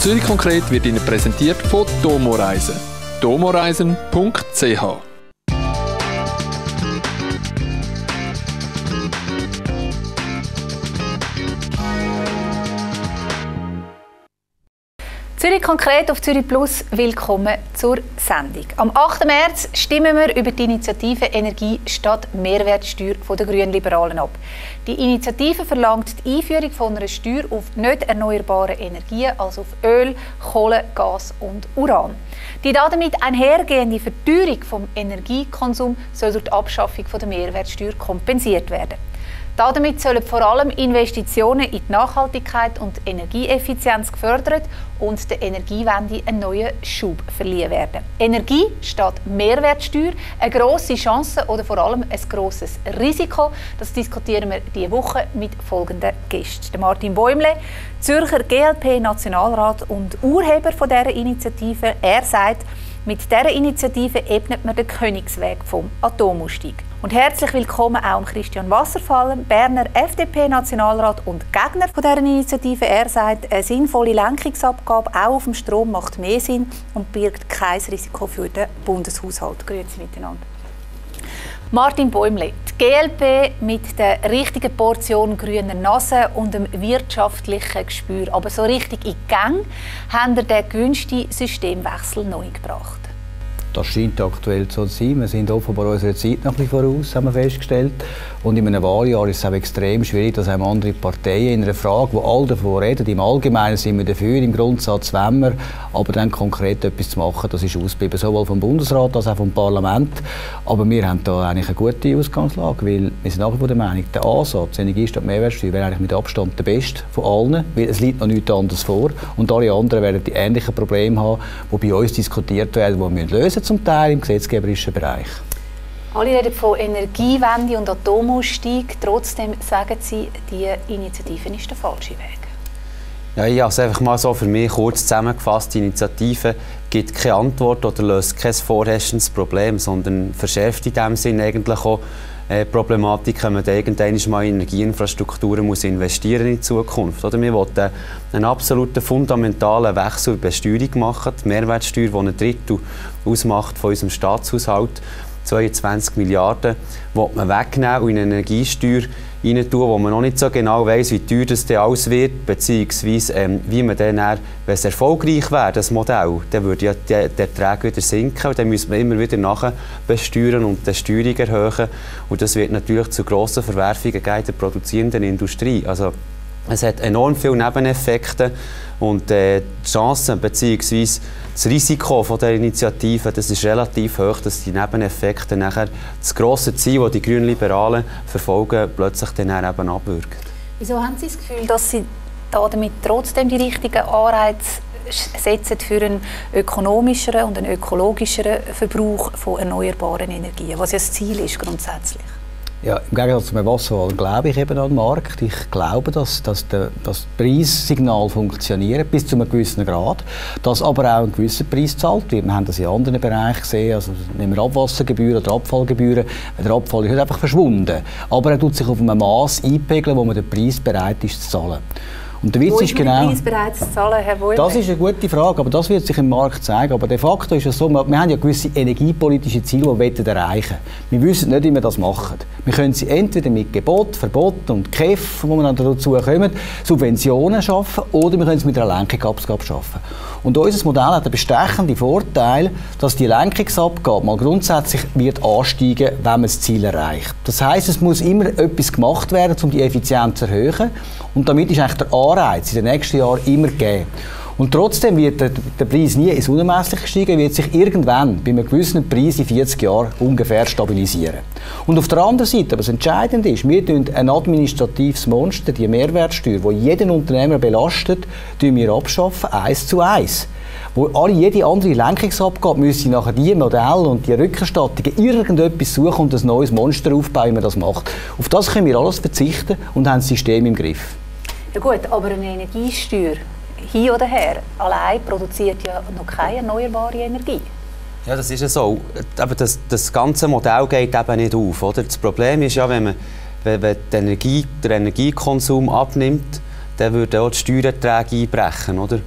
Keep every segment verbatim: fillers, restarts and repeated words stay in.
Zürich konkret wird Ihnen präsentiert von Domo Reisen. domoreisen punkt c h. Zürich konkret auf Zürich Plus. Willkommen zur Sendung. Am achten März stimmen wir über die Initiative Energie statt Mehrwertsteuer von den Grünliberalen ab. Die Initiative verlangt die Einführung von einer Steuer auf nicht erneuerbare Energien, also auf Öl, Kohle, Gas und Uran. Die damit einhergehende Verteuerung vom Energiekonsum soll durch die Abschaffung von der Mehrwertsteuer kompensiert werden. Damit sollen vor allem Investitionen in die Nachhaltigkeit und Energieeffizienz gefördert und der Energiewende einen neuen Schub verliehen werden. Energie statt Mehrwertsteuer, eine grosse Chance oder vor allem ein grosses Risiko. Das diskutieren wir diese Woche mit folgenden Gästen. Martin Bäumle, Zürcher G L P-Nationalrat und Urheber von dieser Initiative. Er sagt, mit dieser Initiative ebnet man den Königsweg vom Atomausstieg. Und herzlich willkommen auch Christian Wasserfall, Berner F D P-Nationalrat und Gegner von dieser Initiative. Er sagt, eine sinnvolle Lenkungsabgabe auch auf dem Strom macht mehr Sinn und birgt kein Risiko für den Bundeshaushalt. Grüezi miteinander. Martin Bäumle, die G L P mit der richtigen Portion grüner Nase und dem wirtschaftlichen Gespür, aber so richtig in Gang, haben wir den gewünschten Systemwechsel neu gebracht. Das scheint aktuell so zu sein. Wir sind offenbar unserer Zeit noch ein bisschen voraus, haben wir festgestellt. Und in einem Wahljahr ist es auch extrem schwierig, dass auch andere Parteien in einer Frage, wo alle davon reden, im Allgemeinen sind wir dafür, im Grundsatz wollen wir, aber dann konkret etwas zu machen, das ist ausgeblieben, sowohl vom Bundesrat als auch vom Parlament. Aber wir haben da eigentlich eine gute Ausgangslage, weil wir sind nach wie vor der Meinung, der Ansatz Energie statt Mehrwertsteuer wäre eigentlich mit Abstand der beste von allen, weil es liegt noch nichts anderes vor und alle anderen werden die ähnlichen Probleme haben, die bei uns diskutiert werden, die wir lösen müssen, zum Teil im gesetzgeberischen Bereich. Alle reden von Energiewende und Atomausstieg. Trotzdem sagen Sie, die Initiative ist der falsche Weg. Ja, ich habe es einfach mal so für mich kurz zusammengefasst. Die Initiative gibt keine Antwort oder löst kein vorherrschendes Problem, sondern verschärft in dem Sinn eigentlich auch äh, Problematik, wenn man irgendwann mal in Energieinfrastrukturen muss investieren in Zukunft. Oder? Wir wollen einen absoluten fundamentalen Wechsel in der Besteuerung machen. Die Mehrwertsteuer, die ein Drittel ausmacht von unserem Staatshaushalt, zweiundzwanzig Milliarden, will man wegnehmen und in eine Energiesteuer rein tun, wo man noch nicht so genau weiss, wie teuer das dann alles wird, beziehungsweise ähm, wie man dann, dann, wenn es erfolgreich wäre, das Modell, dann würde ja der, der Ertrag wieder sinken und dann müssen wir immer wieder nachbesteuern und die Steuerung erhöhen und das wird natürlich zu grossen Verwerfungen in der produzierenden Industrie. Also, es hat enorm viele Nebeneffekte und äh, die Chancen bzw. das Risiko von der Initiative, das ist relativ hoch, dass die Nebeneffekte nachher das grosse Ziel, das die Grünliberalen verfolgen, plötzlich dann eben abwirken. Wieso haben Sie das Gefühl, dass Sie damit trotzdem die richtigen Anreize setzen für einen ökonomischeren und einen ökologischeren Verbrauch von erneuerbaren Energien, was ja das Ziel ist grundsätzlich? Ja, im Gegensatz zum Wasserfall glaube ich eben an den Markt. Ich glaube, dass, dass der, das Preissignal funktioniert bis zu einem gewissen Grad, dass aber auch ein gewisser Preis gezahlt wird. Wir haben das in anderen Bereichen gesehen, also nehmen wir Abwassergebühren oder Abfallgebühren. Der Abfall ist nicht einfach verschwunden, aber er tut sich auf einem Maß einpegeln, wo man den Preis bereit ist zu zahlen. Und der Witz Wo ist, ist genau, den Preis bereit zu zahlen, Herr Bäumle? Das ist eine gute Frage, aber das wird sich im Markt zeigen. Aber de facto ist es so, wir haben ja gewisse energiepolitische Ziele, die wir erreichen wollen. Wir wissen nicht, wie wir das machen. Wir können sie entweder mit Gebot, Verbot und K E F, wo wir dann dazu kommen, Subventionen schaffen, oder wir können es mit einer Lenkungsabgabe schaffen. Und unser Modell hat den bestechenden Vorteil, dass die Lenkungsabgabe mal grundsätzlich wird ansteigen, wenn man das Ziel erreicht. Das heisst, es muss immer etwas gemacht werden, um die Effizienz zu erhöhen. Und damit ist eigentlich der Anreiz in den nächsten Jahren immer gegeben. Und trotzdem wird der, der Preis nie ins Unermessliche steigen, wird sich irgendwann bei einem gewissen Preis in vierzig Jahren ungefähr stabilisieren. Und auf der anderen Seite, aber das Entscheidende ist, wir tun ein administratives Monster, die Mehrwertsteuer, die jeden Unternehmer belastet, tun wir abschaffen, eins zu eins. Wo alle, jede andere Lenkungsabgabe müssen nachher die Modelle und die Rückerstattungen irgendetwas suchen und ein neues Monster aufbauen, wie man das macht. Auf das können wir alles verzichten und haben das System im Griff. Ja gut, aber eine Energiesteuer, hin oder her, allein produziert ja noch keine erneuerbare Energie. Ja, das ist ja so. Aber das, das ganze Modell geht eben nicht auf. Oder? Das Problem ist ja, wenn, man, wenn, wenn die Energie, der Energiekonsum abnimmt, dann würden auch die Steuererträge einbrechen. Oder?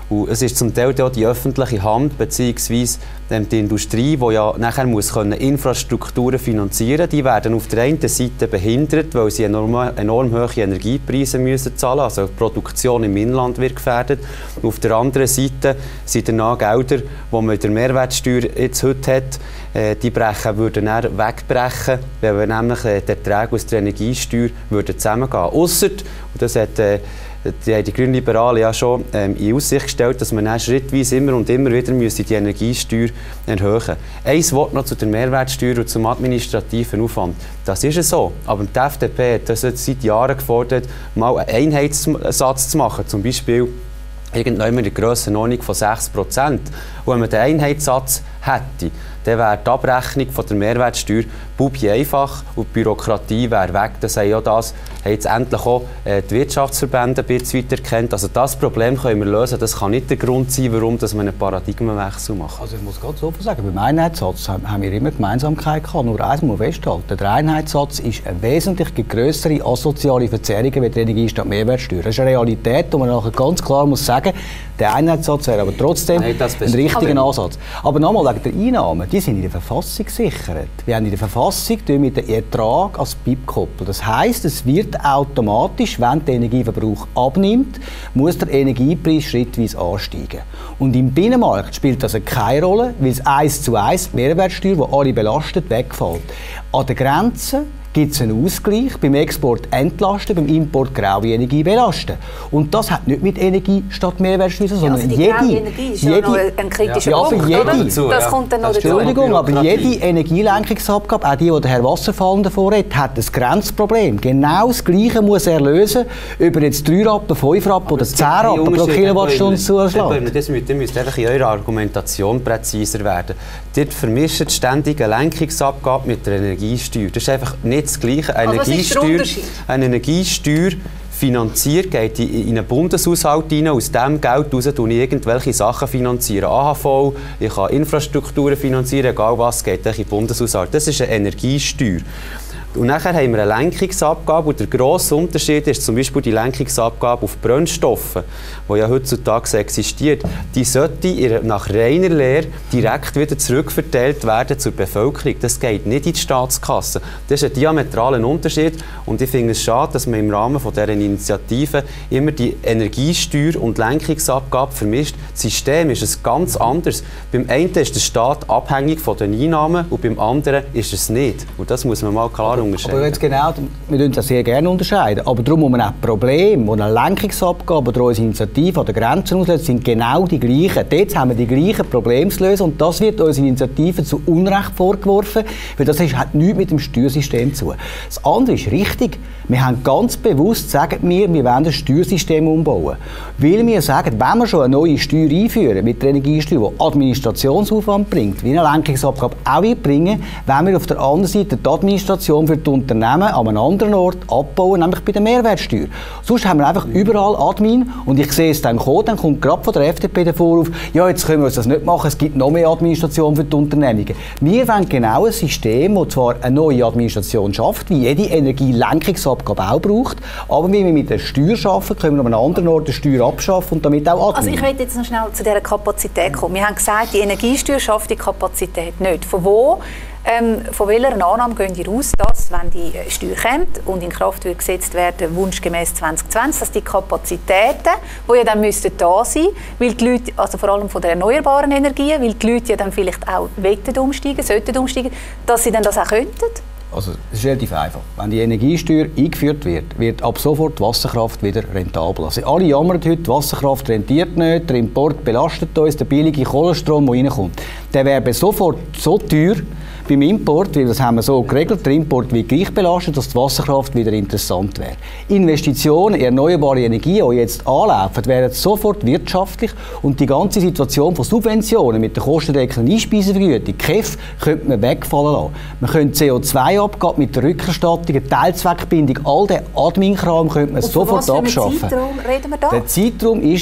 Und es ist zum Teil auch die öffentliche Hand bzw. die Industrie, die ja nachher muss können Infrastrukturen finanzieren muss. Die werden auf der einen Seite behindert, weil sie enorm, enorm hohe Energiepreise müssen zahlen, also die Produktion im Inland wird gefährdet. Und auf der anderen Seite sind danach Gelder, die man mit der Mehrwertsteuer jetzt heute hat, äh, die brechen, würden dann wegbrechen, wenn wir nämlich äh, die Erträge aus der Energiesteuer würden zusammengehen. Ausser, und das hat äh, Die haben die Grünliberalen ja schon ähm, in Aussicht gestellt, dass man dann schrittweise immer und immer wieder müsse die Energiesteuer erhöhen müsse. Ein Wort noch zu der Mehrwertsteuer und zum administrativen Aufwand. Das ist es so. Aber die F D P hat das jetzt seit Jahren gefordert, mal einen Einheitssatz zu machen. Zum Beispiel irgendwann in der Grössenordnung von sechs Prozent. Und wenn man den Einheitssatz hätte, dann wäre die Abrechnung von der Mehrwertsteuer bubi einfach und die Bürokratie wäre weg. Das haben ja das haben jetzt endlich auch äh, die Wirtschaftsverbände ein bisschen weiter erkannt. Also das Problem können wir lösen. Das kann nicht der Grund sein, warum dass wir einen Paradigmenwechsel machen. Also ich muss ganz offen sagen, beim Einheitssatz haben wir immer Gemeinsamkeit gehabt. Nur eins muss man festhalten. Der Einheitssatz ist eine wesentlich grössere asoziale Verzerrung wie die Energiestadt Mehrwertsteuer. Das ist eine Realität, wo man nachher ganz klar muss sagen, der Einheitssatz wäre aber trotzdem Nein, ein richtiger Ansatz. Aber nochmal wegen der Einnahmen, die sind in der Verfassung gesichert. Wir haben in der Verfassung mit dem Ertrag als B I P gekoppelt. Das heisst, es wird automatisch, wenn der Energieverbrauch abnimmt, muss der Energiepreis schrittweise ansteigen. Und im Binnenmarkt spielt das keine Rolle, weil es eins zu eins die Mehrwertsteuer, die alle belastet, wegfällt. An der Grenze gibt es einen Ausgleich, beim Export entlasten, beim Import graue Energie belasten. Und das hat nicht mit Energie statt Mehrwertsteuer, sondern also die jede... graue Energie ist jede, ja noch ein kritischer ja, Punkt, jede, oder? Das ja. kommt dann noch dazu. Entschuldigung, aber jede Energielenkungsabgabe, auch die, die der Herr Wasserfallen davor hat, hat ein Grenzproblem. Genau das Gleiche muss er lösen, ob er jetzt drei Rappen, fünf Rappen oder zehn Rappen pro Kilowattstunde zuschlägt. Das müsst einfach in eurer Argumentation präziser werden. Dort vermischt ständig eine Lenkungsabgabe mit der Energiesteuer. Das ist einfach nicht das Gleiche. Eine, also Energiesteuer, eine Energiesteuer finanziert, geht in einen Bundeshaushalt rein. Aus diesem Geld heraus finanziere ich irgendwelche Sachen. Finanzieren. A H V, ich kann Infrastrukturen finanzieren, egal was, geht in den Bundeshaushalt. Das ist eine Energiesteuer. Und nachher haben wir eine Lenkungsabgabe und der grosse Unterschied ist zum Beispiel die Lenkungsabgabe auf Brennstoffe, die ja heutzutage existiert. Die sollte nach reiner Lehre direkt wieder zurückverteilt werden zur Bevölkerung. Das geht nicht in die Staatskasse. Das ist ein diametraler Unterschied und ich finde es schade, dass man im Rahmen von dieser Initiative immer die Energiesteuer und Lenkungsabgabe vermischt. Das System ist ein ganz anderes. Beim einen ist der Staat abhängig von den Einnahmen und beim anderen ist es nicht. Und das muss man mal klar Aber jetzt genau, wir unterscheiden das sehr gerne unterscheiden. Aber darum muss man auch Probleme, die eine Lenkungsabgabe oder unsere Initiative an den Grenzen auslösen, sind genau die gleichen. Dort haben wir die gleichen Probleme zu lösen und das wird unsere Initiative zu Unrecht vorgeworfen, weil das ist, hat nichts mit dem Steuersystem zu tun. Das andere ist richtig. Wir haben ganz bewusst, sagen wir, wir wollen das Steuersystem umbauen. Weil wir sagen, wenn wir schon eine neue Steuer einführen, mit der Energiesteuer, die Administrationsaufwand bringt, wie eine Lenkungsabgabe auch wird bringen, wenn wir auf der anderen Seite die Administration für die Unternehmen an einem anderen Ort abbauen, nämlich bei der Mehrwertsteuer. Sonst haben wir einfach überall Admin und ich sehe es dann kommen, dann kommt gerade von der F D P der Vorwurf, ja, jetzt können wir uns das nicht machen, es gibt noch mehr Administration für die Unternehmungen. Wir wollen genau ein System, das zwar eine neue Administration schafft, wie jede Energielenkungsabgabe auch braucht, aber wenn wir mit der Steuer schaffen, können wir an einem anderen Ort die Steuer abschaffen und damit auch Admin. Also ich möchte jetzt noch schnell zu dieser Kapazität kommen. Wir haben gesagt, die Energiesteuer schafft die Kapazität nicht. Von wo? Ähm, von welcher Annahme gehen ihr aus, dass, wenn die Steuer kommt und in Kraft wird gesetzt werden, wunschgemäß zwanzig zwanzig, dass die Kapazitäten, die ja dann müssten da sein, weil die Leute, also vor allem von der erneuerbaren Energien, weil die Leute ja dann vielleicht auch wollen umsteigen, sollten umsteigen, dass sie dann das auch könnten? Also, es ist relativ einfach. Wenn die Energiesteuer eingeführt wird, wird ab sofort die Wasserkraft wieder rentabel. Also, alle jammern heute, die Wasserkraft rentiert nicht, der Import belastet uns, der billige Kohlenstrom, der reinkommt. Der wäre sofort so teuer beim Import, weil das haben wir so geregelt, der Import wird gleich belastet, dass die Wasserkraft wieder interessant wäre. Investitionen in erneuerbare Energien, die jetzt anlaufen, wären sofort wirtschaftlich und die ganze Situation von Subventionen mit der kostendeckenden Einspeisevergütung, K E F, könnte man wegfallen lassen. Man könnte C O zwei Abgabe mit der Rückerstattung, Teilzweckbindung, all den Admin-Kram könnte man und sofort was für abschaffen. Zeitraum reden wir da? Der Zeitraum ist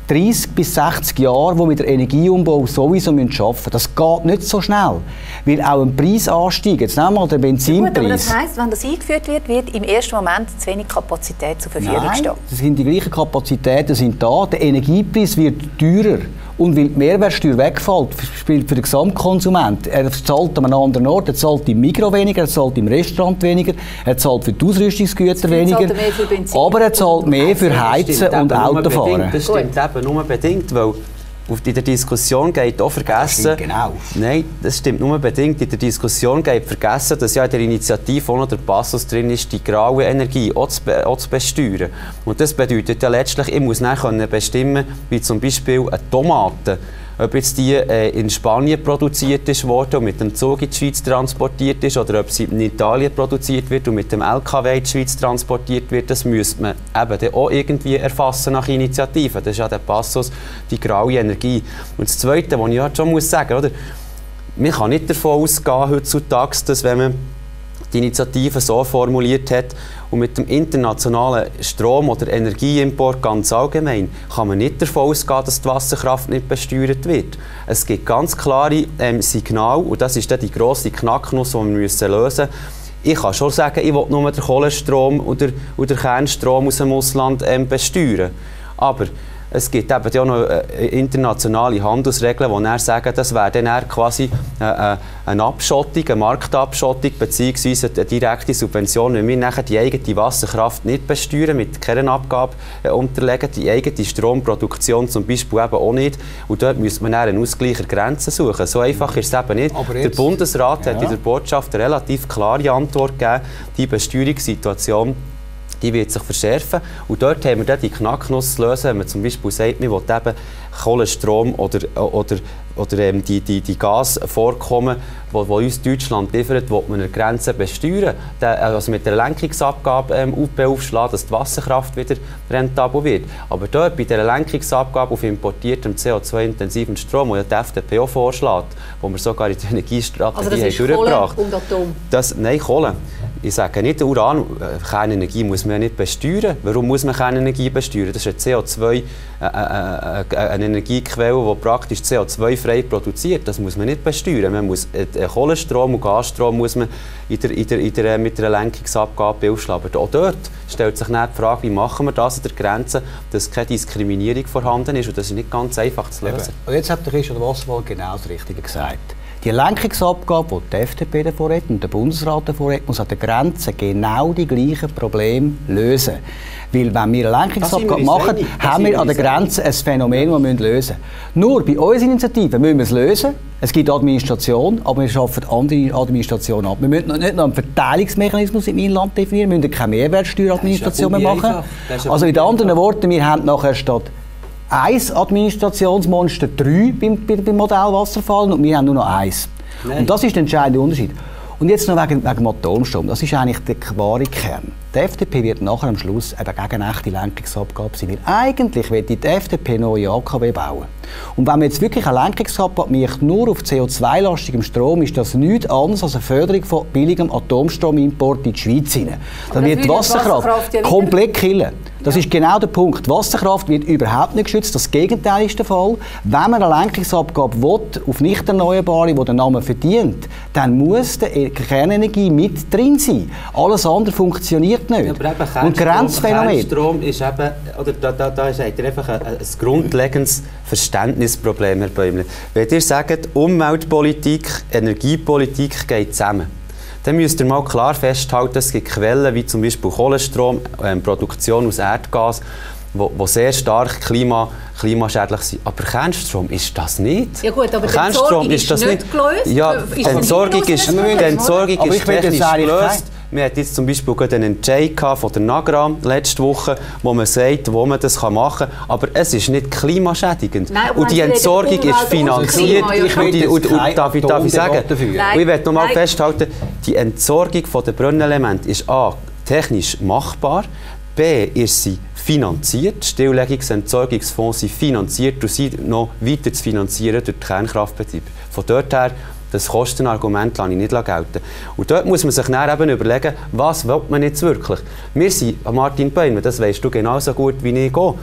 dreißig bis sechzig Jahre, wo wir den Energieumbau sowieso arbeiten müssen. Das geht nicht so schnell, weil auch ein Preisanstieg, jetzt nehmen wir mal den Benzinpreis. Gut, aber das heisst, wenn das eingeführt wird, wird im ersten Moment zu wenig Kapazität zur Verfügung Nein, stehen. das sind die gleichen Kapazitäten sind da. Der Energiepreis wird teurer. Und weil die Mehrwertsteuer wegfällt, spielt für den Gesamtkonsument. Er zahlt an einem anderen Ort, er zahlt im Migros weniger, er zahlt im Restaurant weniger, er zahlt für die Ausrüstungsgüter weniger, er mehr für Benzin, aber er zahlt mehr für Heizen und Autofahren. Das stimmt eben nur bedingt, weil in der Diskussion geht auch vergessen... Das genau. Nein, das stimmt nur bedingt. In der Diskussion geht vergessen, dass ja in der Initiative auch noch der Passus drin ist, die graue Energie auch zu, be auch zu besteuern. Und das bedeutet ja letztlich, ich muss dann bestimmen, wie zum Beispiel eine Tomate, ob jetzt die äh, in Spanien produziert ist worden und mit dem Zug in die Schweiz transportiert ist oder ob sie in Italien produziert wird und mit dem L K W in die Schweiz transportiert wird, das müsste man eben dann auch irgendwie erfassen nach Initiativen. Das ist ja der Passus, die graue Energie. Und das Zweite, was ich halt schon muss sagen, oder? Man kann nicht davon ausgehen heutzutage, dass wenn man die Initiative so formuliert hat und mit dem internationalen Strom- oder Energieimport ganz allgemein, kann man nicht davon ausgehen, dass die Wasserkraft nicht besteuert wird. Es gibt ganz klare ähm, Signale und das ist dann die grosse Knacknuss, die wir müssen lösen müssen. Ich kann schon sagen, ich will nur den Kohlenstrom oder, oder den Kernstrom aus dem Ausland ähm, besteuern. Aber es gibt eben auch noch äh, internationale Handelsregeln, die dann sagen, das wäre dann quasi äh, äh, eine Abschottung, eine Marktabschottung bzw. eine direkte Subvention, wenn wir nachher die eigene Wasserkraft nicht besteuern, mit keiner Abgabe äh, unterlegen, die eigene Stromproduktion zum Beispiel eben auch nicht. Und dort müsste man dann einen Ausgleich der Grenzen suchen. So einfach ist es eben nicht. Der Bundesrat ja. hat in der Botschaft eine relativ klare Antwort gegeben, die Besteuerungssituation die wird sich verschärfen. Und dort haben wir dann die Knacknuss zu lösen, wenn man zum Beispiel sagt, man will eben Kohlenstrom oder, oder, oder ähm, die, die, die Gasvorkommen, die uns Deutschland liefert, will man an der Grenze besteuern. Also mit der Lenkungsabgabe ähm, beaufschlagen, dass die Wasserkraft wieder rentabel wird. Aber dort bei der Lenkungsabgabe auf importiertem C O zwei intensiven Strom, den die F D P auch vorschlägt, wo wir sogar in der Energiestrategie also das ist durchgebracht Kohle und Atom? Das, nein, Kohle. Ich sage nicht, Uran, Kernenergie muss man ja nicht besteuern. Warum muss man Kernenergie besteuern? Das ist eine C O zwei, äh, äh, äh, eine Energiequelle, die praktisch C O zwei frei produziert. Das muss man nicht besteuern. Man muss, äh, Kohlenstrom und Gasstrom muss man in der, in der, in der, mit einer Lenkungsabgabe beaufschlagen. Auch dort stellt sich dann die Frage, wie machen wir das an der Grenze, dass keine Diskriminierung vorhanden ist. Und das ist nicht ganz einfach zu lösen. Und jetzt hat der Christian Wasserwald genau das Richtige gesagt. Die Lenkungsabgabe, die die F D P davor hat und der Bundesrat davor hat, muss an der Grenze genau die gleichen Probleme lösen. Weil wenn wir eine Lenkungsabgabe machen, haben wir an der Grenze ein Phänomen, das wir lösen müssen. Nur bei unserer Initiative müssen wir es lösen. Es gibt Administration, aber wir schaffen andere Administration ab. Wir müssen nicht noch einen Verteilungsmechanismus im Inland definieren, wir müssen keine Mehrwertsteueradministration mehr machen. Also mit anderen Worten, wir haben nachher statt eins Administrationsmonster, drei beim, beim Modell Wasserfall und wir haben nur noch eins. Nein. Und das ist der entscheidende Unterschied. Und jetzt noch wegen, wegen dem Atomstrom, das ist eigentlich der wahre Kern. Die F D P wird nachher am Schluss eben gegen eine echte Lenkungsabgabe sein, weil eigentlich will die F D P neue A K W bauen. Und wenn man jetzt wirklich eine Lenkungsabgabe macht, nur auf C O zwei lastigem Strom, ist das nichts anderes als eine Förderung von billigem Atomstromimport in die Schweiz hinein. Dann wird die Wasserkraft, Wasserkraft ja komplett killen. Das ja. ist genau der Punkt. Die Wasserkraft wird überhaupt nicht geschützt. Das Gegenteil ist der Fall. Wenn man eine Lenkungsabgabe will, auf nicht erneuerbare, die den Namen verdient, dann muss die Kernenergie mit drin sein. Alles andere funktioniert nicht. Ja, aber und Grenzphänomen. Kernstrom ist eben, oder da, da, da ist einfach ein, ein grundlegendes Verständnisproblem, Herr Bäumle. Wenn ihr sagt, Umweltpolitik, Energiepolitik geht zusammen, dann müsst ihr mal klar festhalten, es gibt Quellen wie zum Beispiel Kohlenstrom, ähm, Produktion aus Erdgas, wo, wo sehr stark klima, klimaschädlich sind. Aber Kernstrom ist das nicht. Ja gut, aber Kernstrom die Entsorgung ist, ist nicht gelöst. Ja, die Entsorgung ist, die Entsorgung ist technisch gelöst. Wir hatten jetzt zum Beispiel einen Entscheid von der Nagra letzte Woche, wo man sagt, wo man das machen kann. Aber es ist nicht klimaschädigend. Nein, und die Entsorgung ist finanziert. Ich will die, und, und, und, darf, ich, darf ich sagen? Und ich möchte noch mal festhalten, die Entsorgung der Brennelemente ist A, technisch machbar, B, ist sie finanziert. Stilllegungs- und Entsorgungsfonds sind finanziert und sind noch weiter zu finanzieren durch die Kernkraftbetreiber. Von dort her, das Kostenargument lasse ich nicht gelten. Und dort muss man sich dann eben überlegen, was will man jetzt wirklich. Wir sind, Martin Bäumle, das weißt du genauso gut wie ich auch,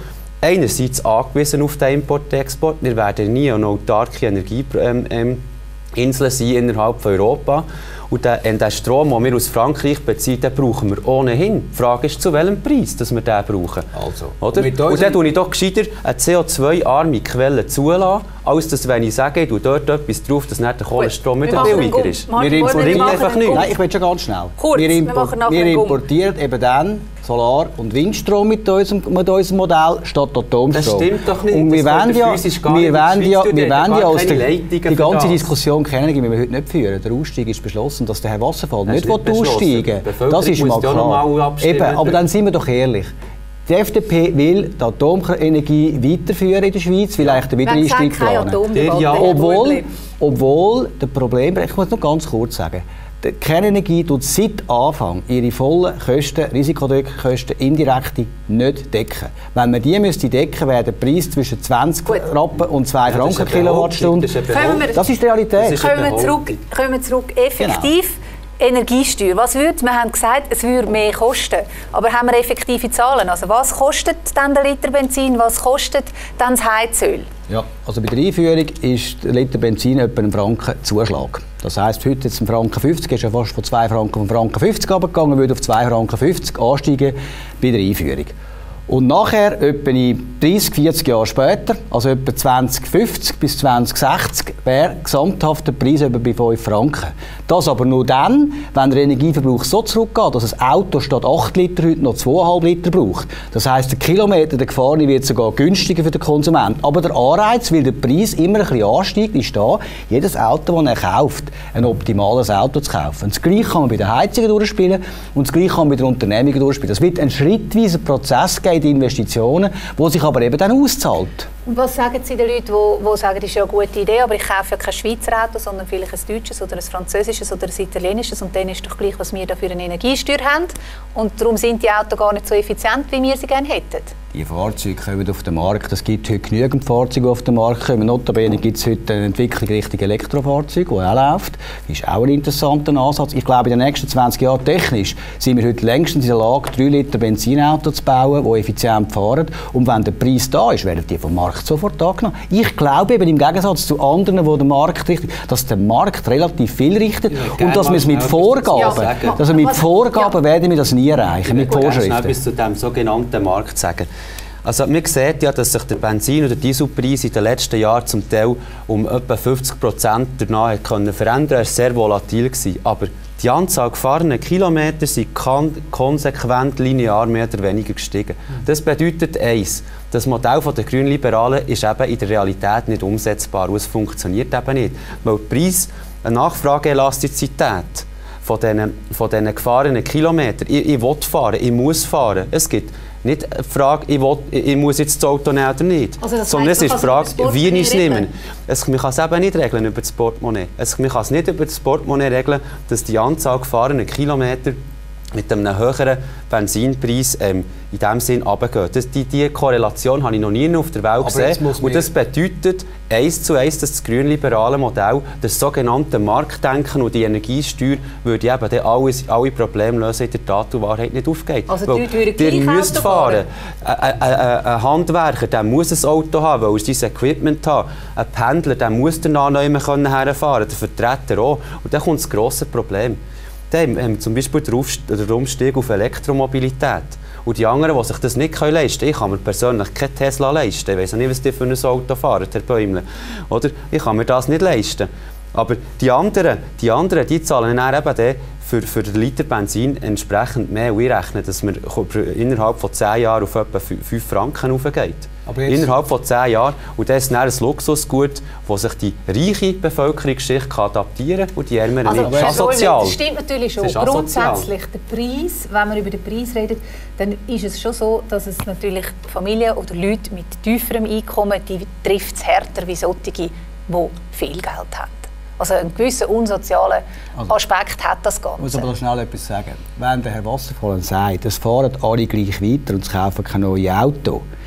einerseits angewiesen auf den Import-Export. Wir werden nie eine autarke Energieinsel ähm, ähm, sein innerhalb von Europa. Und den, den Strom, den wir aus Frankreich beziehen, den brauchen wir ohnehin. Die Frage ist, zu welchem Preis dass wir den brauchen. Also. Oder? Und, und dann tue ich doch gescheiter eine C O zwei arme Quelle zulassen, als dass, wenn ich sage, ich tue dort etwas drauf, dass nicht der Kohlenstrom wieder billiger ist. Wir importieren einfach nicht. Nein, ich will schon ganz schnell. Kurz, wir, import wir, wir importieren eben dann Solar- und Windstrom mit unserem, mit unserem Modell statt Atomstrom. Das stimmt doch nicht. Und wir wollen ja, wir wollen ja, wir wollen ja aus der, die ganze das. Diskussion kennen, die wir heute nicht führen. Der Ausstieg ist beschlossen, dass der Herr Wasserfall nicht, nicht aussteigen will. Das ist mal klar. Eben, aber dann sind wir doch ehrlich. Die F D P will die Atomenergie weiterführen in der Schweiz, will eigentlich den Wiedereinstieg planen. Ja, obwohl, obwohl der Problem, ich muss noch ganz kurz sagen, die Kernenergie tut seit Anfang ihre vollen Kosten, Risikokosten, indirekte nicht decken. Wenn man die müsste decken, wäre der Preis zwischen zwanzig Gut. Rappen und zwei ja, Franken Kilowattstunde. Das, das ist die Realität. Das ist kommen, wir zurück, kommen wir zurück. Effektiv. Genau. Energiesteuer. Was würde, wir haben gesagt, es würde mehr kosten. Aber haben wir effektive Zahlen? Also was kostet dann der Liter Benzin, was kostet dann das Heizöl? Ja, also bei der Einführung ist der Liter Benzin etwa ein Franken Zuschlag. Das heisst, heute jetzt ein Franken fünfzig, ist ja fast von zwei Franken auf Franken fünfzig runtergegangen, würde auf zwei Franken fünfzig ansteigen bei der Einführung. Und nachher, etwa dreißig, vierzig Jahre später, also etwa zwanzig fünfzig bis zwanzig sechzig, wäre gesamthaft der Preis etwa bei fünf Franken. Das aber nur dann, wenn der Energieverbrauch so zurückgeht, dass ein Auto statt acht Liter heute noch zwei Komma fünf Liter braucht. Das heisst, der Kilometer, der gefahrene, wird sogar günstiger für den Konsumenten. Aber der Anreiz, weil der Preis immer ein bisschen ansteigt, ist da, jedes Auto, das er kauft, ein optimales Auto zu kaufen. Und das Gleiche kann man bei den Heizungen durchspielen und das Gleiche kann man bei den Unternehmungen durchspielen. Das wird ein schrittweiser Prozess geben, die Investitionen, die sich aber eben dann auszahlt. Und was sagen Sie den Leuten, die, die sagen, das ist ja eine gute Idee, aber ich kaufe ja kein Schweizer Auto, sondern vielleicht ein deutsches oder ein französisches oder ein italienisches und dann ist doch gleich, was wir da für eine Energiesteuer haben und darum sind die Autos gar nicht so effizient, wie wir sie gerne hätten. Die Fahrzeuge kommen auf den Markt. Es gibt heute genügend Fahrzeuge, die auf den Markt kommen. Notabene gibt es heute eine Entwicklung Richtung Elektrofahrzeuge, die auch läuft. Das ist auch ein interessanter Ansatz. Ich glaube, in den nächsten zwanzig Jahren technisch sind wir heute längstens in der Lage, drei Liter Benzinautos zu bauen, die effizient fahren. Und wenn der Preis da ist, werden die vom Markt sofort angenommen. Ich glaube eben im Gegensatz zu anderen, wo der Markt richtet, dass der Markt relativ viel richtet ja, und dass wir es mit Vorgaben, ja, dass wir mit Vorgaben ja. werden wir das nie erreichen, mit Vorschriften. Ich will etwas zu dem sogenannten Markt sagen. Also man sieht ja, dass sich der Benzin- oder Dieselpreis in den letzten Jahren zum Teil um etwa fünfzig Prozent danach verändern konnte. Er war sehr volatil. Aber die Anzahl gefahrener Kilometer sind konsequent linear mehr oder weniger gestiegen. Das bedeutet eins: Das Modell der Grünliberalen ist eben in der Realität nicht umsetzbar. Und es funktioniert eben nicht. Weil der Preis, eine Nachfrageelastizität von diesen, von diesen gefahrenen Kilometern, ich, ich will fahren, ich muss fahren. Es gibt nicht die Frage, ich, will, ich muss jetzt das Auto nehmen oder nicht. Also sondern es ist die Frage, wie ich es nehme. Es, man kann es eben nicht regeln über das Portemonnaie. Es, man kann es nicht über das Portemonnaie regeln, dass die Anzahl gefahrener Kilometer mit einem höheren Benzinpreis ähm, in diesem Sinn runtergeht. Das, die, die Korrelation habe ich noch nie auf der Welt Aber gesehen. Und das bedeutet eins zu eins, dass das grünliberale Modell, das sogenannte Marktdenken und die Energiesteuer, würde eben dann alles, alle Probleme lösen, in der Tat und Wahrheit nicht aufgeht. Also die Leute würden gleich müsst fahren. Ein, ein, ein Handwerker, der muss ein Auto haben, weil er sein Equipment hat. Ein Pendler, der muss danach noch immer herfahren, der Vertreter auch. Und dann kommt das grosse Problem. Dann haben wir zum Beispiel den Umstieg auf Elektromobilität. Und die anderen, die sich das nicht leisten können, ich kann mir persönlich keinen Tesla leisten. Ich weiss nicht, was die für ein Auto fahren, Herr Bäumle. Oder? Ich kann mir das nicht leisten. Aber die anderen, die, anderen, die zahlen dann eben dann für, für den Liter Benzin entsprechend mehr. Und ich rechne, dass man innerhalb von zehn Jahren auf etwa fünf Franken hochgeht. Innerhalb von zehn Jahren. Und das ist dann ein Luxusgut, wo sich die reiche Bevölkerungsschicht adaptieren kann und die Ärmeren also, nicht. Das ist asozial. Das stimmt natürlich schon. Grundsätzlich, der Preis, wenn man über den Preis redet, dann ist es schon so, dass es natürlich Familien oder Leute mit tieferem Einkommen, die trifft es härter wie solche, die viel Geld haben. Also einen gewissen unsozialen Aspekt hat das Ganze. Ich muss aber noch schnell etwas sagen. Wenn der Herr Wasserfall sagt, es fahren alle gleich weiter und es kaufen kein neues Auto,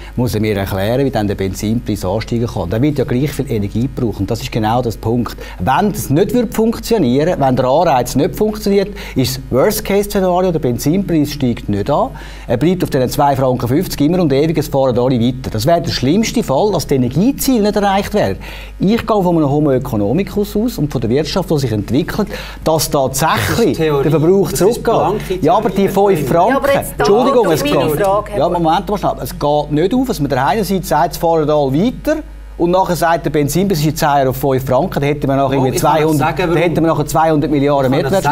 muss er mir erklären, wie dann der Benzinpreis ansteigen kann. Der wird ja gleich viel Energie brauchen. Das ist genau das Punkt. Wenn das nicht wird funktionieren, wenn der Anreiz nicht funktioniert, ist das Worst-Case-Szenario, der Benzinpreis steigt nicht an. Er bleibt auf den zwei Franken fünfzig immer und ewig, es fahren alle weiter. Das wäre der schlimmste Fall, dass die Energieziele nicht erreicht werden. Ich gehe von einem Homo economicus aus und von der Wirtschaft, die sich entwickelt, dass tatsächlich der Verbrauch zurückgeht. Ja, aber die fünf Franken, ja, Entschuldigung, es geht, ja, Moment mal schnell, es geht nicht auf, dass man der einerseits sagt, es fahren alle weiter, und nachher sagt der Benzinpreis ist jetzt auf fünf Franken, dann hätten wir nachher, oh, zweihundert, sagen, dann hätten wir nachher zweihundert Milliarden Mehrwertsteuer.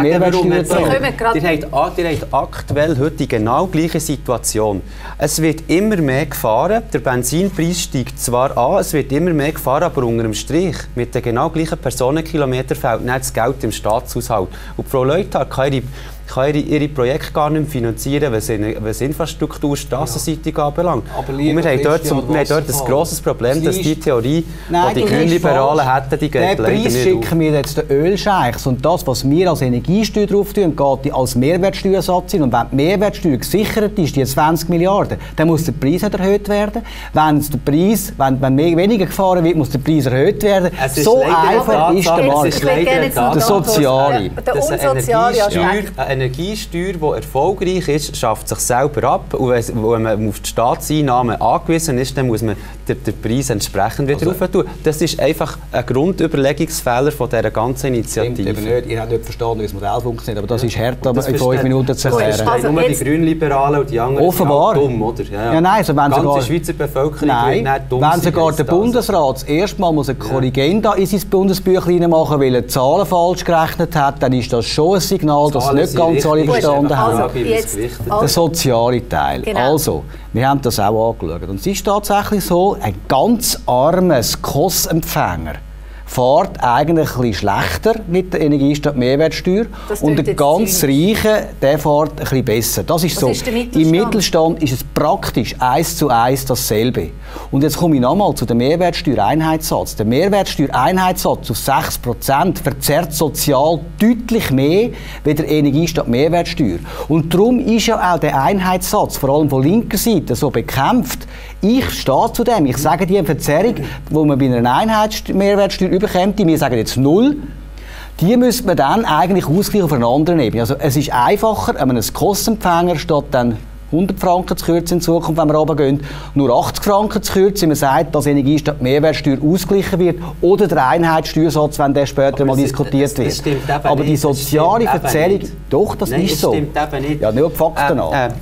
Ihr habt aktuell heute die genau gleiche Situation. Es wird immer mehr gefahren, der Benzinpreis steigt zwar an, es wird immer mehr gefahren, aber unter dem Strich, mit den genau gleichen Personenkilometern fehlt nicht das Geld im Staatshaushalt. Und Frau Leuthard kann ihre kann ihre, ihre Projekte gar nicht finanzieren, was, in, was Infrastruktur strassenseitig ja. anbelangt. Und wir haben dort, zum, wir haben dort ein grosses Problem, dass die Theorie, Nein, die die Grünliberalen hätten, die geht leider nicht auf. Schicken wir jetzt den Ölscheichs und das, was wir als Energiesteuer drauf tun, geht als Mehrwertsteuersatz sein. Und wenn die Mehrwertsteuer gesichert ist, die zwanzig Milliarden, dann muss der Preis nicht erhöht werden. Wenn, der Preis, wenn, wenn weniger gefahren wird, muss der Preis erhöht werden. So einfach ist der Markt. Der soziale. Der unsoziale Aspekt. Eine Energiesteuer, die erfolgreich ist, schafft sich selber ab. Und wenn man auf die Staatseinnahmen angewiesen ist, dann muss man den, den Preis entsprechend wieder also, rauf tun. Das ist einfach ein Grundüberlegungsfehler von dieser ganzen Initiative. Eben nicht. Ihr habt nicht verstanden, wie das Modell funktioniert, aber das ist härter in fünf Minuten zu erklären. Also nur die Grünliberalen und die anderen offenbar. Sind dumm, oder? Ja, ja. Ja, nein, also wenn die ganze sogar, Schweizer Bevölkerung nein, wird nicht dumm wenn sogar sein, der Bundesrat das erste Mal muss eine Korrigenda ja. in sein Bundesbüchlein machen, weil er die Zahlen falsch gerechnet hat, dann ist das schon ein Signal, dass es nicht ganz alle verstanden haben. Also, jetzt, der soziale Teil. Genau. Also, wir haben das auch angeschaut. Und es ist tatsächlich so, ein ganz armer S K O S-Empfänger fährt eigentlich ein bisschen schlechter mit der Energiestadt Mehrwertsteuer und der ganz Reiche, der fährt ein bisschen besser. Das ist Was so. Ist Mittelstand? Im Mittelstand ist es praktisch eins zu eins dasselbe. Und jetzt komme ich nochmal zu dem Mehrwertsteuereinheitssatz. Der Mehrwertsteuereinheitssatz auf sechs Prozent verzerrt sozial deutlich mehr wie der Energiestadt Mehrwertsteuer. Und darum ist ja auch der Einheitssatz, vor allem von linker Seite, so bekämpft. Ich stehe zu dem. Ich sage, die Verzerrung, die man bei einer Einheitsmehrwertsteuer überkommt, wir sagen jetzt null, die müsste man dann eigentlich ausgleichen auf einer anderen Ebene. Also es ist einfacher, einem S K O S-Empfänger statt dann hundert Franken zu kürzen in Zukunft, wenn wir runtergehen, nur achtzig Franken zu kürzen, man sagt, dass Energiestadt Mehrwertsteuer ausgeglichen wird oder der Einheitssteuersatz, wenn der später aber mal diskutiert das, das wird. Aber nicht. Die soziale Verzerrung, doch, das Nein, ist so. Stimmt eben nicht. Ja, nur die Fakten an. Äh, äh,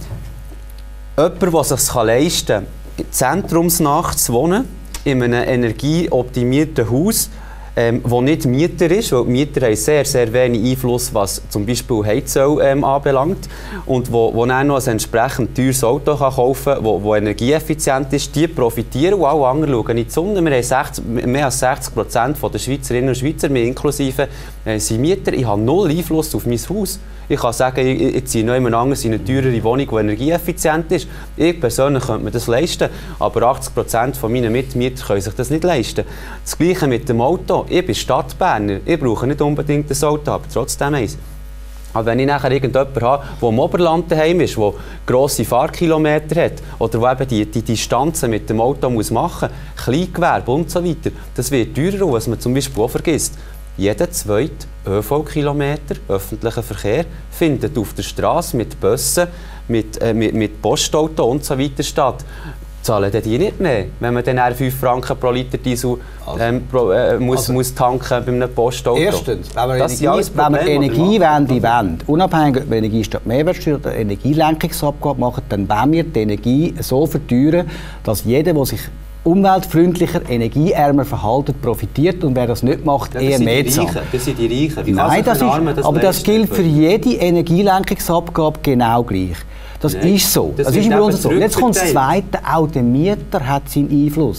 jemand, der es sich leisten kann, zentrumsnah zu wohnen, in einem energieoptimierten Haus, ähm, wo nicht Mieter ist, weil die Mieter haben sehr, sehr wenig Einfluss, was zum Beispiel Heizöl ähm, anbelangt, und wo, wo dann noch ein entsprechend teures Auto kann kaufen kann, wo, wo energieeffizient ist, die profitieren und alle anderen schauen in die Sonne. Wir haben sechzig, mehr als sechzig Prozent der Schweizerinnen und Schweizer, mir inklusive, äh, sind Mieter. Ich habe null Einfluss auf mein Haus. Ich kann sagen, ich, ich ziehe noch jemand anderes in eine teurere Wohnung, die energieeffizient ist. Ich persönlich könnte mir das leisten, aber achtzig Prozent meiner Mitmieter können sich das nicht leisten. Das Gleiche mit dem Auto. Ich bin Stadtberner, ich brauche nicht unbedingt ein Auto, aber trotzdem eins. Aber wenn ich nachher irgendjemanden habe, der im Oberland daheim ist, der grosse Fahrkilometer hat oder der eben die, die Distanzen mit dem Auto muss machen muss, Kleingewerbe und so weiter, das wird teurer, was man zum Beispiel auch vergisst. Jeder zweite ÖV-Kilometer, öffentlicher Verkehr, findet auf der Straße mit Bussen, mit, äh, mit, mit Postauto und so weiter statt. Zahlen die nicht mehr, wenn man dann fünf Franken pro Liter Diesel ähm, pro, äh, muss, also, muss tanken bei einem Postauto? Erstens, wenn wir das Energie, wenn wir Energiewende wollen, unabhängig ob wir Energiestadt Mehrwertsteuer oder Energielenkungsabgabe machen, dann wollen wir die Energie so verteuern, dass jeder, der sich umweltfreundlicher, energieärmer verhalten, profitiert, und wer das nicht macht, ja, eher mehr zahlt. Das sind die Reichen. Wie Nein, das ist, das aber das gilt für jede Energielenkungsabgabe genau gleich. Das Nein, ist so. Das, das ist im Grunde so. Jetzt kommt das Zweite, auch der Mieter hat seinen Einfluss.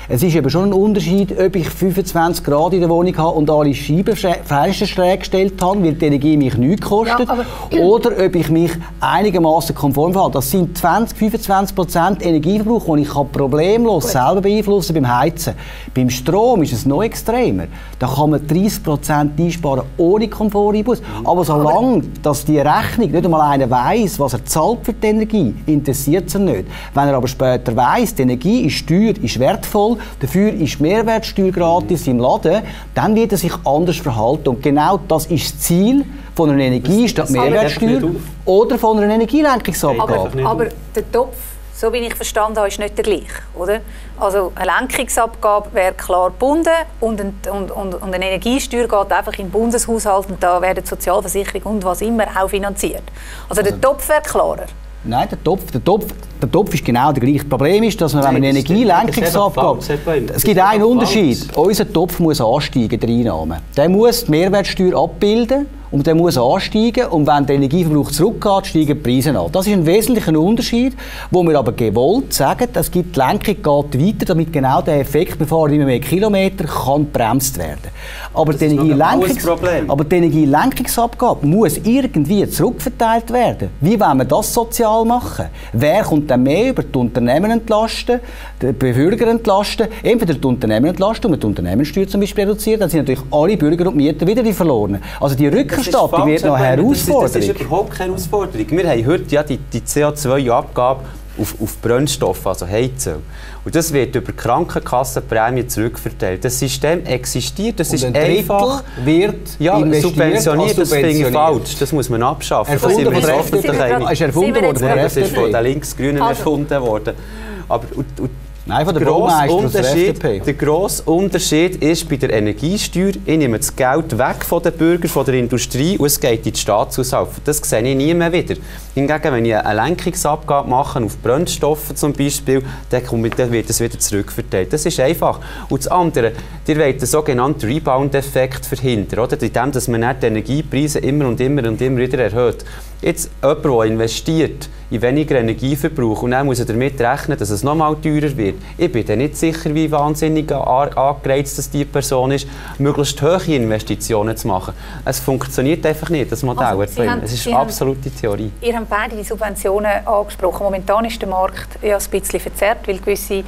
Es ist eben schon ein Unterschied, ob ich fünfundzwanzig Grad in der Wohnung habe und alle Scheibenfenster schräg gestellt habe, weil die Energie mich nichts kostet, ja, oder ob ich mich einigermaßen konform verhalte. Das sind zwanzig, fünfundzwanzig Prozent Energieverbrauch, den ich problemlos Gut. selber beeinflussen beim Heizen. Beim Strom ist es noch extremer. Da kann man dreißig Prozent einsparen ohne Komforteinbuß. Aber solange dass die Rechnung nicht einmal einer weiss, was er zahlt für die Energie, interessiert es ihn nicht. Wenn er aber später weiss, die Energie ist teuer, ist wertvoll, dafür ist die Mehrwertsteuer gratis im Laden, dann wird er sich anders verhalten. Und genau das ist das Ziel von einer Energie statt Mehrwertsteuer oder von einer Energielenkungsabgabe. Aber, aber der Topf, so wie ich verstanden habe, ist nicht der gleiche, oder? Also eine Lenkungsabgabe wäre klar gebunden und, ein, und, und, und eine Energiesteuer geht einfach in den Bundeshaushalt und da werden die Sozialversicherung und was immer auch finanziert. Also der also, Topf wäre klarer. Nein, der Topf, der, Topf, der Topf ist genau der gleiche. Das Problem ist, dass man, wenn man eine Energielenkungsabgabe... Es gibt einen Unterschied. Unser Topf muss ansteigen, die Einnahmen. Der muss die Mehrwertsteuer abbilden und der muss ansteigen. Und wenn der Energieverbrauch zurückgeht, steigen die Preise an. Das ist ein wesentlicher Unterschied, wo wir aber gewollt sagen, es gibt die Lenkung geht weiter, damit genau der Effekt, wir fahren immer mehr Kilometer, kann gebremst werden. Aber die, Energielenkungs aber die Energielenkungsabgabe muss irgendwie zurückverteilt werden. Wie wollen wir das sozial machen? Wer kommt dann mehr über die Unternehmen entlasten, die Bürger entlasten? Entweder die Unternehmen entlasten und die Unternehmenssteuer zum Beispiel reduzieren, dann sind natürlich alle Bürger und Mieter wieder die Verlorenen. Also die Rückerstattung wird noch eine Herausforderung. Das ist, das ist überhaupt keine Herausforderung. Wir haben heute ja die, die C O zwei Abgabe auf, auf Brennstoffe, also Heizöl. Und das wird über die Krankenkassenprämie zurückverteilt. Das System existiert, das und ist ein einfach... wird ja, subventioniert, das finde ich falsch. Das muss man abschaffen. Erfunden das sind wir von der Ist erfunden worden von der Das ist von den Linksgrünen also. erfunden worden. Aber, und, und Nein, von der Baumeister der F D P. Der grosse Unterschied ist bei der Energiesteuer, ich nehme das Geld weg von den Bürgern, von der Industrie und es geht in die Staatshaushalt. Das sehe ich nie mehr wieder. Hingegen, wenn ich eine Lenkungsabgabe mache auf Brennstoffe zum Beispiel, dann wird es wieder zurückverteilt. Das ist einfach. Und das andere, ihr wollt den sogenannten Rebound-Effekt verhindern, oder? Indem dass man die Energiepreise immer und immer und immer wieder erhöht. Jetzt jemand, der investiert in weniger Energieverbrauch und dann muss er damit rechnen, dass es noch mal teurer wird. Ich bin dann nicht sicher, wie wahnsinnig angereizt dass die Person ist, möglichst hohe Investitionen zu machen. Es funktioniert einfach nicht, das Modell. Also, haben, es ist Sie absolute haben, Theorie. Ihr habt beide die Subventionen angesprochen. Momentan ist der Markt ja ein bisschen verzerrt, weil gewisse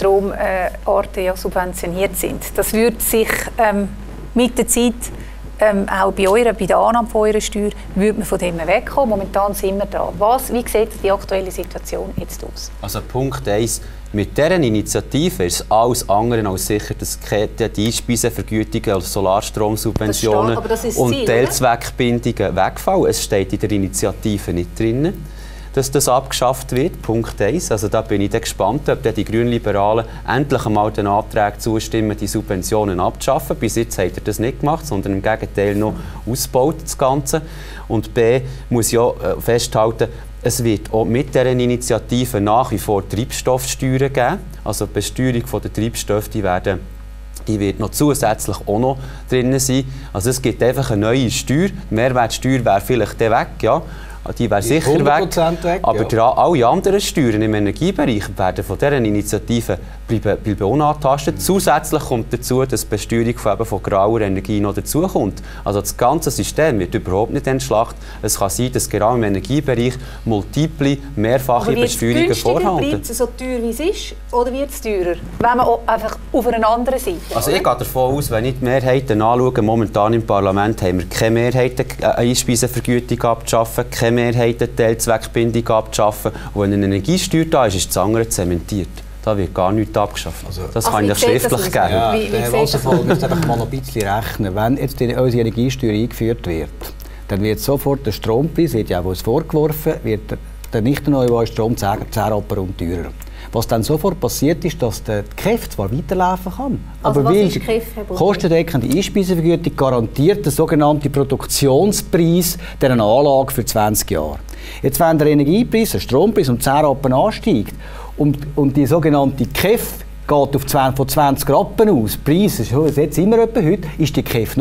Stromarten ja subventioniert sind. Das würde sich ähm, mit der Zeit Ähm, auch bei, eurer, bei der Annahme von eurer Steuer würde man von dem wegkommen. Momentan sind wir dran. Was, wie sieht die aktuelle Situation jetzt aus? Also Punkt eins. Mit dieser Initiative ist alles andere als sicher, dass die Einspeisevergütungen, also Solarstromsubventionen und Teilzweckbindungen wegfallen. Es steht in der Initiative nicht drin, dass das abgeschafft wird. Punkt eins. Also da bin ich dann gespannt, ob die Grünliberalen endlich einmal den Anträgen zustimmen, die Subventionen abzuschaffen. Bis jetzt hat er das nicht gemacht, sondern im Gegenteil noch ausgebaut, das Ganze. Und B, muss ich auch festhalten, es wird auch mit dieser Initiative nach wie vor Treibstoffsteuern geben. Also die Besteuerung der Treibstoffe, die werden die wird noch zusätzlich auch noch drin sein. Also es gibt einfach eine neue Steuer. Die Mehrwertsteuer wäre vielleicht dann weg, ja. Die wäre sicher weg, weg, aber ja. alle anderen Steuern im Energiebereich werden von dieser Initiative bleiben, bleiben unangetastet. Zusätzlich kommt dazu, dass die Besteuerung von, eben von grauer Energie noch dazukommt. Also das ganze System wird überhaupt nicht entschlachtet. Es kann sein, dass gerade im Energiebereich multiple, mehrfache Besteuerungen vorhanden. Bleibt es so teuer, wie es ist, oder wird es teurer, wenn man einfach auf einer anderen Seite? Also ich gehe davon aus, wenn ich die Mehrheiten anschaue, momentan im Parlament haben wir keine Mehrheiten, eine Einspeisevergütung abzuschaffen, keine Mehrheiten, die Teilzweckbindung abzuschaffen. Und wenn eine Energiesteuer da ist, ist das andere zementiert. Da wird gar nichts abgeschafft. Also, das also kann ich schriftlich geben. Ja, wie, wie der Wasserfall muss einfach mal ein bisschen rechnen. Wenn jetzt die, unsere Energiesteuer eingeführt wird, dann wird sofort der Strompreis, wird ja auch uns vorgeworfen, wird der, der nicht erneuerbare Strom zehn Rappen und teurer. Was dann sofort passiert ist, dass der K E F zwar weiterlaufen kann, also aber weil die kostendeckende Einspeisevergütung garantiert den sogenannten Produktionspreis dieser Anlage für zwanzig Jahre. Jetzt, wenn der Energiepreis, der Strompreis um zehn Rappen ansteigt und, und die sogenannte K E F geht auf zwanzig, von zwanzig Rappen aus, der Preis ist jetzt immer etwa heute, ist die K E F null.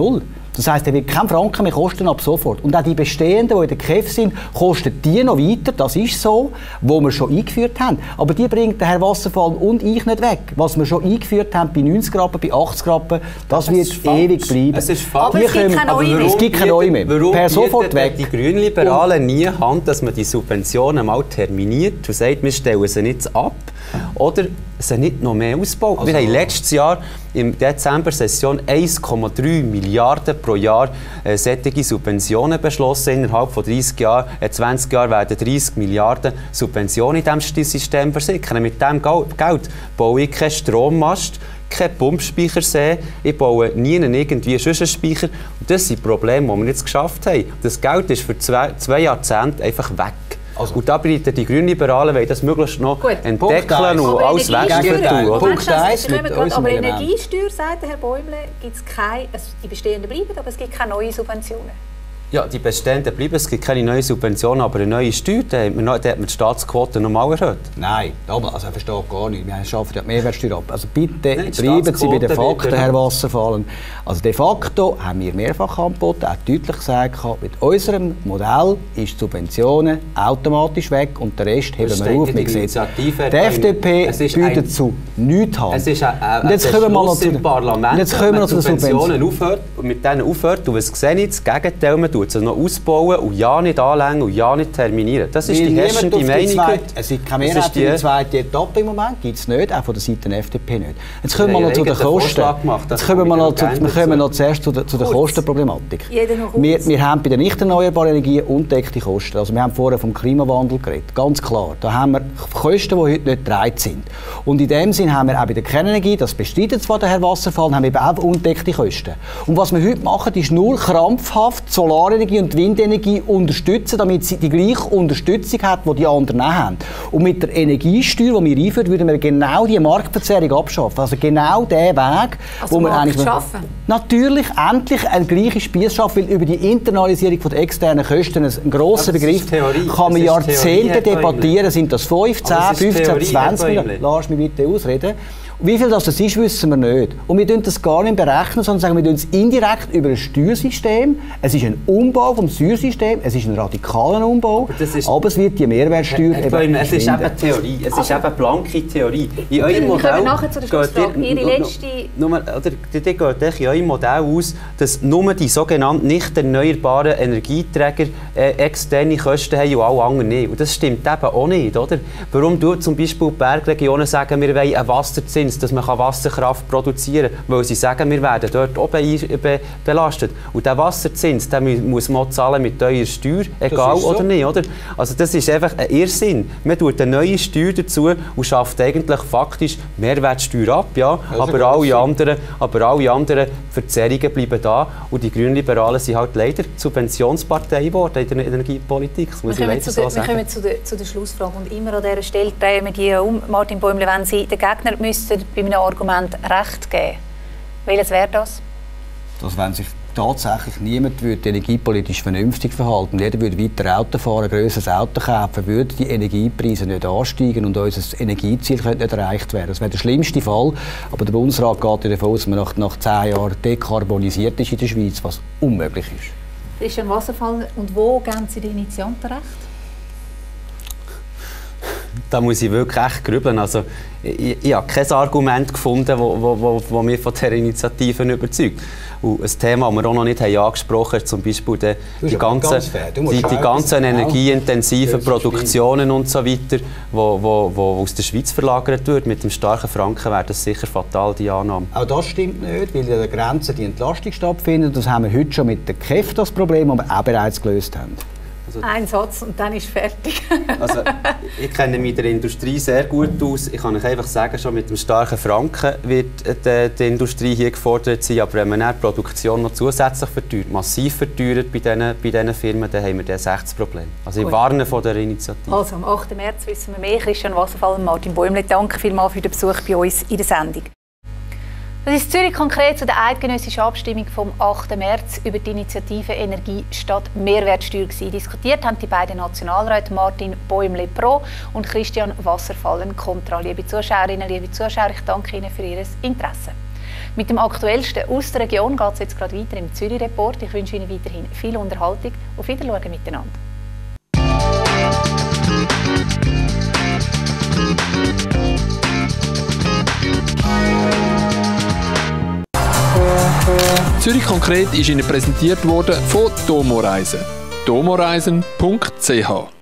Das heisst, er wird keinen Franken mehr kosten ab sofort. Und auch die bestehenden, die in der K E F sind, kosten die noch weiter, das ist so, wo wir schon eingeführt haben. Aber die bringt der Herr Wasserfall und ich nicht weg. Was wir schon eingeführt haben bei neunzig Rappen, bei achtzig Rappen, das aber wird ewig bleiben. Es ist falsch. Aber es gibt keine neue mehr. Es gibt keine neue mehr. Warum per sofort weg. Die Grünliberalen nie Hand, dass man die Subventionen mal terminiert und sagt, wir stellen sie nicht ab oder sie nicht noch mehr ausbauen. Also, wir haben letztes Jahr im Dezember-Session eins Komma drei Milliarden pro Jahr äh, solche Subventionen beschlossen. Innerhalb von dreißig Jahren, äh, zwanzig Jahren werden dreißig Milliarden Subventionen in diesem System versickern. Mit diesem Geld baue ich keinen Strommast, keinen Pumpspeichersee, ich baue nie irgendwie einen Speicher. Und das sind Probleme, die wir jetzt geschafft haben. Das Geld ist für zwei, zwei Jahrzehnte einfach weg. Also. Und da bleiben die Grünliberalen wollen das möglichst noch Gut. entdecken und aber alles wegtun. Punkt eins mit unserem Aber Energiesteuer, sagt Herr Bäumle, gibt es keine, also die bestehenden bleiben, aber es gibt keine neuen Subventionen. Ja, die bestehenden bleiben, es gibt keine neuen Subventionen, aber eine neue Steuer, da hat man, da hat man die Staatsquote noch mal erhöht. Nein, also er versteht gar nicht. Wir schaffen ja die Mehrwertsteuer ab. Also bitte Nein, bleiben Sie bei den Fakten, Herr Wasserfall. Also de facto haben wir mehrfach angeboten, auch deutlich gesagt, mit unserem Modell ist die Subventionen automatisch weg und den Rest heben wir auf. Die, die F D P bietet zu nichts haben. Es ist ein, ein, jetzt ein kommen wir noch zu im Parlament, jetzt kommen wir noch zu den Subventionen aufhört, mit denen aufhört und was sehe ich, das Gegenteil, man tut sie noch ausbauen und ja nicht anlängen und ja nicht terminieren. Das ist Weil die herrschende Meinung. Zweite, es gibt keine Mehrheit für die zweite Etappe im Moment, gibt es nicht, auch von der Seite der F D P nicht. Jetzt kommen wir noch zu den Kosten. Jetzt kommen wir noch, zu, wir kommen noch zuerst zu der, zu der Kostenproblematik. Wir, wir haben bei den nicht erneuerbaren Energien undeckte Kosten. Also wir haben vorher vom Klimawandel geredet, ganz klar. Da haben wir Kosten, die heute nicht getragen sind. Und in dem Sinn haben wir auch bei der Kernenergie, das bestreitet zwar der Herr Wasserfall, haben wir eben auch undeckte Kosten. Und was wir heute machen, ist nur krampfhaft Solarenergie und Windenergie unterstützen, damit sie die gleiche Unterstützung hat, die die anderen auch haben. Und mit der Energiesteuer, die wir einführen, würden wir genau diese Marktverzerrung abschaffen. Also genau den Weg, also wo wir Markt eigentlich... schaffen? Natürlich endlich einen gleichen Spieß schaffen, weil über die Internalisierung der externen Kosten, ein grosser Begriff, Theorie. kann man Jahrzehnte Theorie, debattieren. Sind das fünf, zehn, fünfzehn, Theorie, zwanzig? Lass mich bitte ausreden. Wie viel das ist, wissen wir nicht. Und wir berechnen das gar nicht berechnen, sondern sagen, wir berechnen es indirekt über ein Steuersystem. Es ist ein Umbau vom Steuersystem, es ist ein radikaler Umbau, aber, ist, aber es wird die Mehrwertsteuer Herr, Herr eben Es ist eben Theorie, es ist eben blanke Theorie. In eurem wir Modell kommen nachher zu der Schlussfrage. Ihre letzte... Nur, oder, die geht in eurem Modell aus, dass nur die sogenannten nicht erneuerbaren Energieträger äh, externe Kosten haben und alle anderen nicht. Und das stimmt eben auch nicht, oder? Warum tun zum Beispiel die Bergregionen sagen, wir wollen einen Wasserzins, dass man Wasserkraft produzieren kann, weil sie sagen, wir werden dort auch be be belastet. Und der Wasserzins, den muss man zahlen mit eurer Steuer, egal so. oder nicht. Oder? Also das ist einfach ein Irrsinn. Man tut eine neue Steuer dazu und schafft eigentlich faktisch Mehrwertsteuer ab, ja? aber, alle anderen, aber alle anderen Verzerrungen bleiben da. Und die Grünliberalen sind halt leider Subventionspartei geworden in der Energiepolitik. Das muss wir ich leider so der, sagen. Wir kommen zu der, zu der Schlussfrage. Und immer an dieser Stelle drehen wir die um. Martin Bäumle, wenn Sie den Gegner müssten bei einem Argument Recht geben, welches wäre das? Dass wenn sich tatsächlich niemand würde energiepolitisch vernünftig verhalten, jeder würde weiter Auto fahren, ein grösseres Auto kaufen, würden die Energiepreise nicht ansteigen und unser Energieziel könnte nicht erreicht werden. Das wäre der schlimmste Fall. Aber der Bundesrat geht davon aus, dass man nach, nach zehn Jahren dekarbonisiert ist in der Schweiz, was unmöglich ist. Christian Wasserfall, und wo geben Sie den Initianten recht? Da muss ich wirklich echt grübeln. Also, ich, ich habe kein Argument gefunden, das wo, wo, wo mich von dieser Initiative überzeugt. Und ein Thema, das wir auch noch nicht haben angesprochen haben, zum Beispiel die, die ganzen, die, die ganzen energieintensiven Produktionen und so weiter, wo, wo, wo aus der Schweiz verlagert wird. Mit dem starken Franken wäre das sicher fatal, die Annahme. Auch das stimmt nicht, weil an der Grenze die Entlastung stattfindet. Das haben wir heute schon mit der K E F, das Problem, das wir auch bereits gelöst haben. Also, ein Satz und dann ist fertig. Also, ich kenne mich in der Industrie sehr gut aus. Ich kann euch einfach sagen, schon mit dem starken Franken wird die, die Industrie hier gefordert sein. Aber wenn man die Produktion noch zusätzlich verteuert, massiv verteuert bei diesen, bei diesen Firmen, dann haben wir das echtes Problem. Also ich Gut. warne von der Initiative. Also am achten März wissen wir mehr. Christian Wasserfall und Martin Bäumle, danke vielmals für den Besuch bei uns in der Sendung. Das ist Zürich konkret zu der eidgenössischen Abstimmung vom achten März über die Initiative Energie statt Mehrwertsteuer gewesen. Diskutiert haben die beiden Nationalräte Martin Bäumle pro und Christian Wasserfall contra. Liebe Zuschauerinnen, liebe Zuschauer, ich danke Ihnen für Ihr Interesse. Mit dem Aktuellsten aus der Region geht es jetzt gerade weiter im Zürich-Report. Ich wünsche Ihnen weiterhin viel Unterhaltung. Auf Wiedersehen miteinander. Zürich konkret ist Ihnen präsentiert worden von Domo Reisen. domoreisen punkt c h